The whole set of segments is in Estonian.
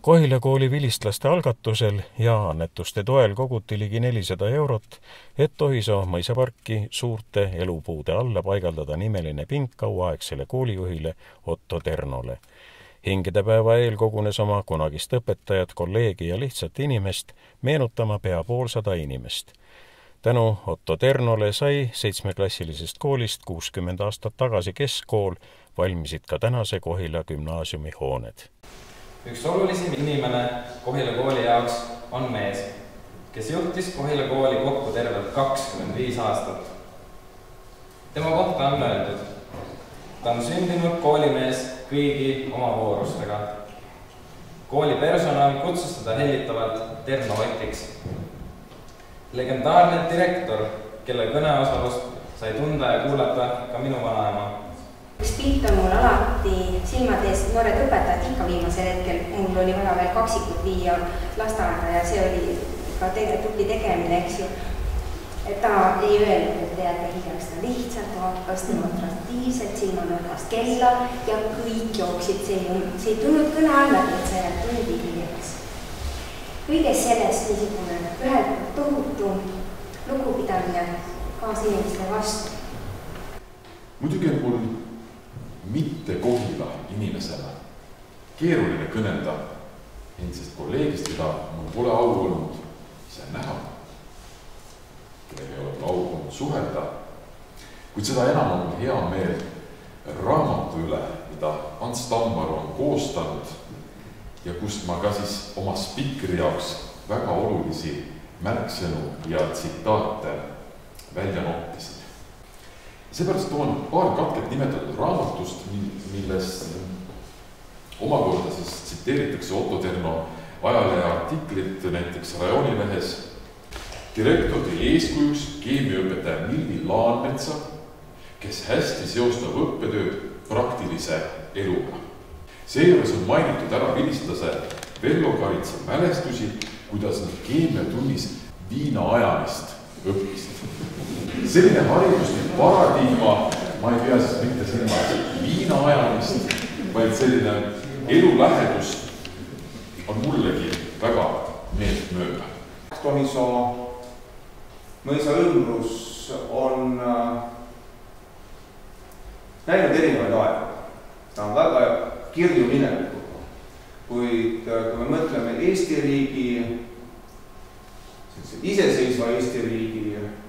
Kohila kooli vilistlaste algatusel ja annetuste toel koguti ligi 400 eurot, et Ohisoo mõisaparki suurte elupuude alla paigaldada nimeline pink kauaaegsele koolijuhile Otto Ternole. Hingedepäeva eel kogunes oma kunagist õpetajat, kolleegi ja lihtsat inimest meenutama pea 150 inimest. Tänu Otto Ternole sai 7-klassilisest koolist 60 aastat tagasi keskkool, valmisid ka tänase Kohila gümnaasiumi hooned. Üks olulisim inimene Kohila kooli jaoks on mees, kes juhtis Kohila kooli kokku tervelt 25 aastat. Tema kohta on öeldud. Ta on sündinud koolimees kõigi oma voorustega. Kooli personal kutsus teda hellitavalt Terno Otiks. Legendaarne direktor, kelle kõneosalust sai tunda ja kuulata ka minu vanaema. Üks pilt on mul alati silmade ees, noored õpetajad ikka viimasel hetkel, mul oli vaja veel kaksikut viia lasteaeda ja see oli ka tubli tegemine, eks ju. Ta ei öelnud, et jääge hiljaks, ta lihtsalt vaatas demonstratiivselt silmanurgast kella ja kõik jooksid, see ei tulnud kõne alla, et sa jääd tundi hiljaks. Kõiges sellest niisugune ühelt tohutu lugupidamine kaasinimeste vastu. Muidugi on mul mitte Kohila inimesena keeruline kõnelda endisest kolleegist, keda mul pole au olnud ise näha, kellega ei ole au olnud suhelda, kuid seda enam on hea meel raamatu üle, mida Ants Tammaru on koostanud ja kust ma ka siis oma spikri jaoks väga olulisi märksõnu ja tsitaate välja noppisin. Seepärast toon paar katket nimetatud raamatust, milles omakorda siis tsiteeritakse Otto Terno ajalehe artiklit näiteks Rajoonilehes. Direktor tõi eeskujuks keemiaõpetaja Milvi Laanmetsa, kes hästi seostab õppetööd praktilise eluga. Seejuures on mainitud ära vilistlase Vello Karitsa mälestusi, kuidas nad keemiatunnis viina ajamist õppisid. Selline hariduslik paradigma, ma ei pea siis mitte silmas viina ajamist, vaid selline elulähedust on mullegi väga meeltmööda. Ohisoo mõisa ümbrus on näinud erinevaid aegu. Ta on väga kirju minevikuga, kuid kui me mõtleme Eesti riigi, iseseisva Eesti riigi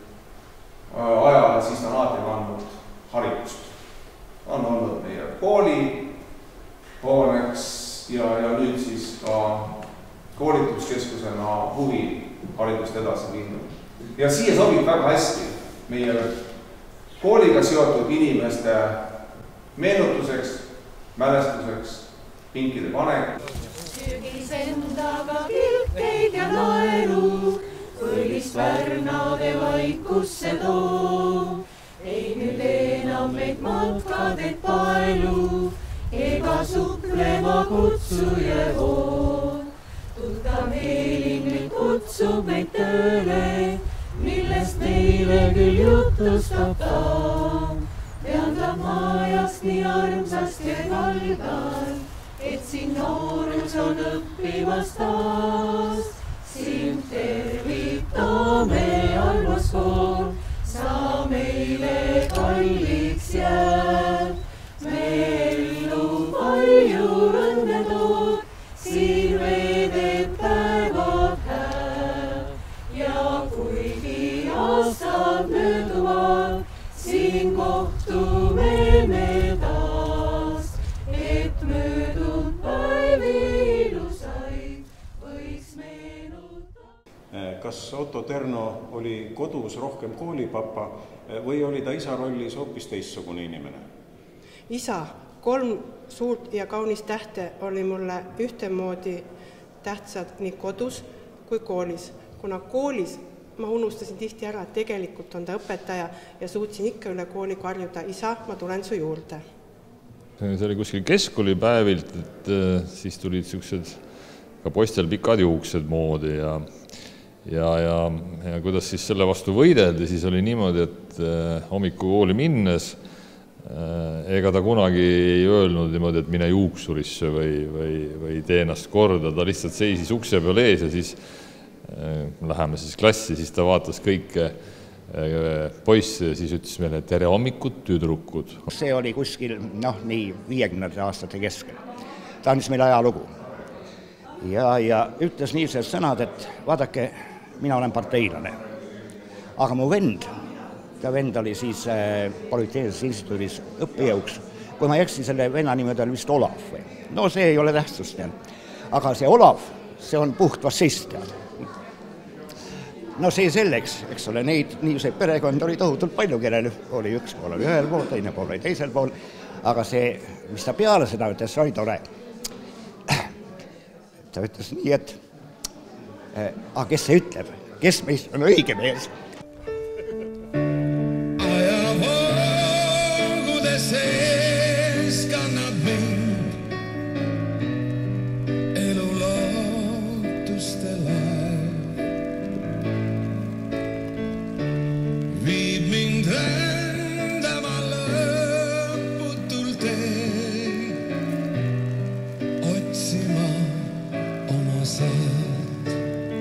ajal, siis ta on alati kandnud haridust. On olnud meie kooli hooneks ja nüüd siis ka koolituskeskusena huviharidust edasi viinud. Ja siia sobib väga hästi meie kooliga seotud inimeste meenutuseks, mälestuseks, pinkide panek. Söögis endaga kilkeid ja naeru, põlist värnade vaikusse too. Ei nüüd enam meid matkadet paelu, ega suplema kutsuje voo. Tuttav meeling nüüd kutsub meid tööle, millest meile küll jutustab ta. Peandab majast nii armsasti valgal, et siin noorus on õppimas taas. Sind tervitame armas kool, sa meile kalliks jääb. Mellu palju õnne tood, siin veedeb päevad hääb. Ja kuigi aastad mööduvad, siin kohtume me taas, et möödud päevi ilusaid võiks meenutada. Kas Otto Terno oli kodus rohkem koolipapa või oli ta isa rollis hoopis teistsugune inimene? Isa, 3 suurt ja kaunist tähte oli mulle ühtemoodi tähtsad nii kodus kui koolis, kuna koolis ma unustasin tihti ära, et tegelikult on ta õpetaja ja suutsin ikka üle kooli karjuda, isa, ma tulen su juurde. See oli kuskil keskkoolipäevilt, et siis tulid sellised ka poistel pikad juuksed moodi ja kuidas siis selle vastu võideldi, siis oli niimoodi, et hommikukooli minnes ega ta kunagi ei öelnud niimoodi, et mine juuksurisse või tee ennast korda, ta lihtsalt seisis ukse peal ees ja siis läheme siis klassi, siis ta vaatas kõike poisse ja siis ütles meile, et tere hommikut, tüdrukud. See oli kuskil, nii 50. aastate keskel. Ta andis meile ajalugu ja ütles niised sõnad, et vaadake, mina olen parteilane, aga mu vend oli siis Polütehnilises instituudis õppejõuks. Kui ma ei eksi, selle venna nimed oli vist Olav või? No see ei ole tähtsust. Aga see Olav, see on puht fašist. No see selleks, eks ole, neid niisuguseid perekond oli tohutult palju, kellel oli üks pool oli ühel pool, teine pool oli teisel pool, aga see, mis ta peale seda ütles, oli tore. Ta ütles nii, et kes see ütleb, kes meist on õige mees? Sees kannab mind elu lootuste laev, viib mind rändama lõputul teed, otsima oma saad,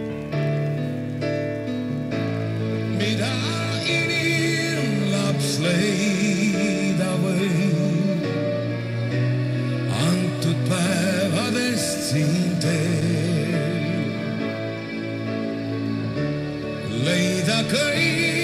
mida inimlaps leida või antud päevadest siin tee. Leida kõik